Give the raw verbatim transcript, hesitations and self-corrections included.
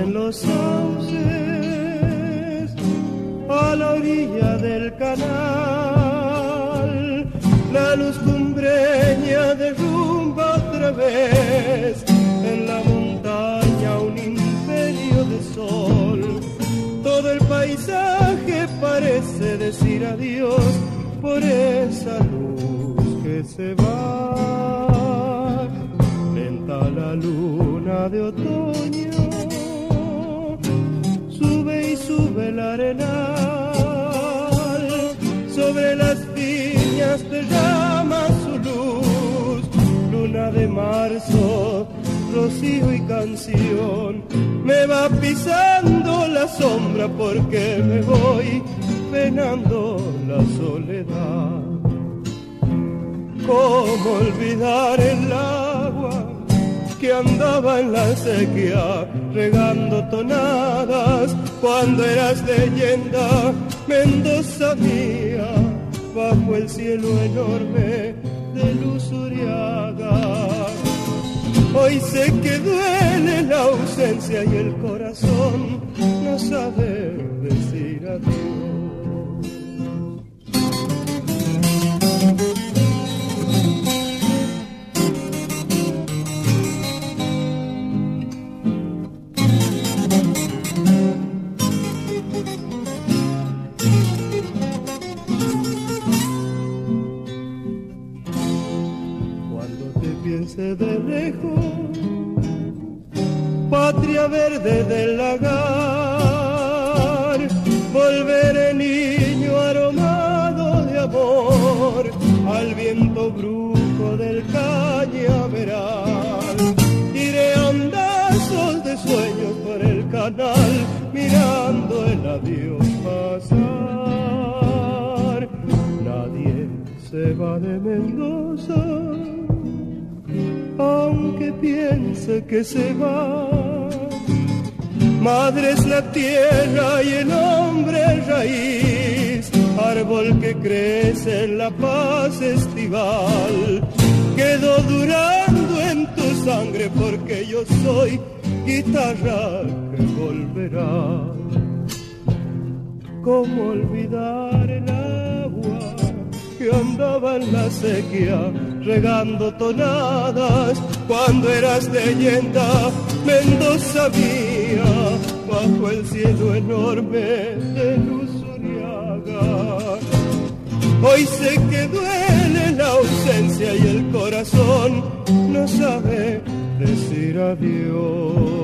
en los sauces, a la orilla del canal, la luz cumbreña derrumba otra vez, en la montaña un imperio de sol. Todo el paisaje parece decir adiós por esa luz que se va. Lenta la luna de otoño, sube y sube el arenal, sobre las viñas derrama su luz. Luna de marzo, rocío y canción, me va pisando la sombra porque me voy penando la soledad. ¿Cómo olvidar el agua que andaba en la sequía regando tonadas cuando eras leyenda, Mendoza mía, bajo el cielo enorme de luz uriaga? Hoy sé que duele la ausencia y el corazón no sabe decir adiós. De lejos, patria verde del lagar, volveré niño aromado de amor al viento brujo del cañaveral. Iré a ondazos de sueños por el canal, mirando el adiós pasar. Nadie se va de Mendoza, aunque piense que se va. Madre es la tierra y el hombre raíz, árbol que crece en la paz estival. Quedo durando en tu sangre porque yo soy guitarra que volverá. ¿Cómo olvidar el agua que andaba en la sequía regando tonadas cuando eras leyenda, Mendoza mía, bajo el cielo enorme de luz uriaga? Hoy sé que duele la ausencia y el corazón no sabe decir adiós.